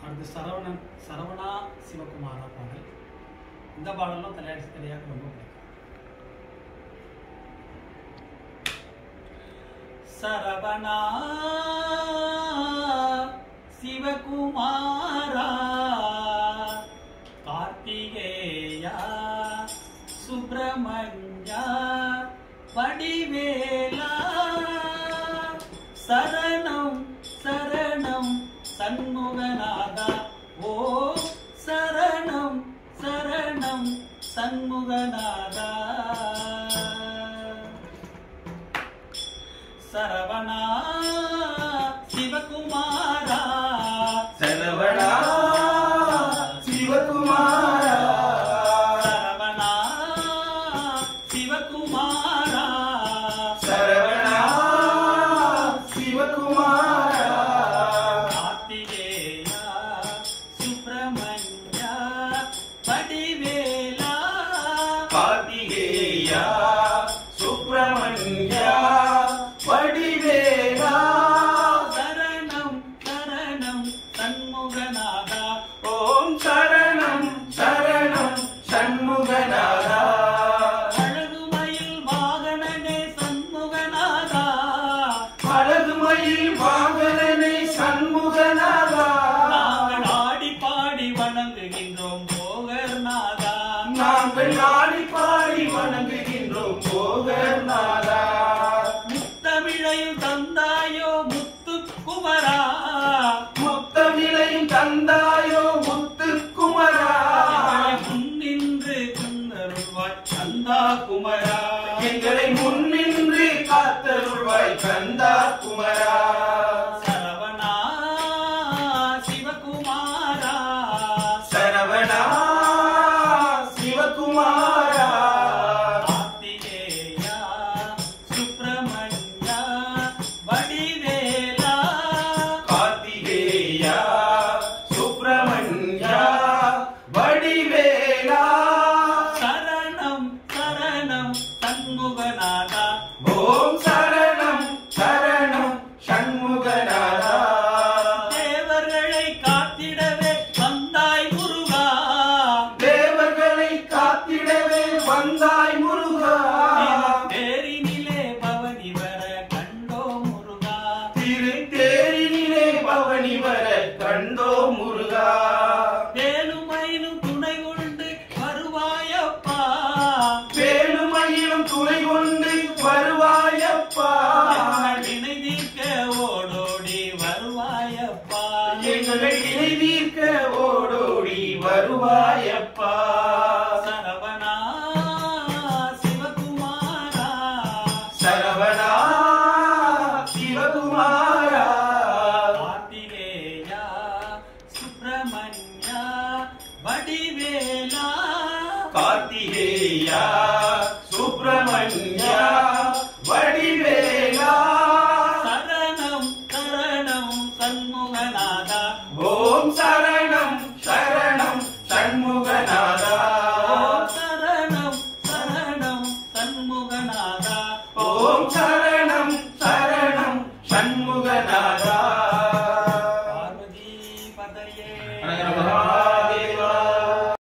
அடுத்து சரவணா சிவகுமாரா பாடல். இந்த பாடலும் தலையாக ரொம்ப பிடிக்கும். சரவணா சிவகுமாரா கார்த்திகேயா சுப்பிரமணியா வடிவேலா சரணம் சரணம் சண்முகநாதா ஓ சரணம் சரணம் சண்முகநாதா சரவணா சிவகுமாரா சரவணா சிவகுமாரா சரவணா சிவகுமாரா சரவணா சிவகுமாரா கார்த்திகேயா சுப்பிரமணியா வடிவேலா கார்த்திகேயா சுப்பிரமணியா வடிவேலா சரணம் சரணம் சண்முகநாதா ஓம் சரணம் சரணம் சண்முகநாதா அழகுமயில் வாகனனே சண்முகநாதா அழகுமயில் வாகனனே சண்முகநாதா நாங்கள் ஆடி பாடி வணங்குகின்றோம் போகர்நாதா நாங்கள் ஆடி பாடி வணங்குகின்றோம் போகர்நாதா முத்தமிழையும் தந்தாயோ முத்துக்குமரா முத்தமிழையும் தந்தாயோ முத்துக்குமரா முன்னின்று குந்தருள்வாய் கந்தா குமரா எங்களை முன்னின்று காத்தருள்வாய் கந்தா குமரா சரவணா சிவகுமாரா சரவணா சிவகுமாரா கார்த்திகேயா சுப்பிரமணியா வடிவேலா கார்த்திகேயா சுப்பிரமணியா வடிவேலா சரணம் சரணம் சண்முகநாதா ஓம் சரணம் சரணம் சண்முகநாதா தேவர்களை காத்திடவே வந்தாய் முருகா தேவர்களை காத்திடவே வந்தாய் முருகா தேரினிலே பவனி வர கண்டோ முருகா திருத்தேரினிலே பவனி வர கண்டோ முருகா வேலுமயிலும் துணை கொண்டு வருவாயப்பா வேலுமயிலும் துணை கொண்டு வருவாயப்பா எங்கள் வினை தீர்க்க ஓடோடி வருவாயப்பா எங்களை இணை தீர்க்க ஓடோடி வருவாயப்பா சரவணா சிவகுமாரா சரவணா சிவகுமாரா கார்த்திகேயா சுப்பிரமணியா வடிவேலா கார்த்திகேயா சுப்பிரமணியா வடிவேலா சரணம் சரணம் சண்முகநாதா ஓம் சரணம் சரணம் சண்முகநாதா ஓம் சரணம் சரணம் சண்முகநாதா ஓம் சரணம் சரணம் சண்முகநாதா பார்வதி பதையே ஹர ஹர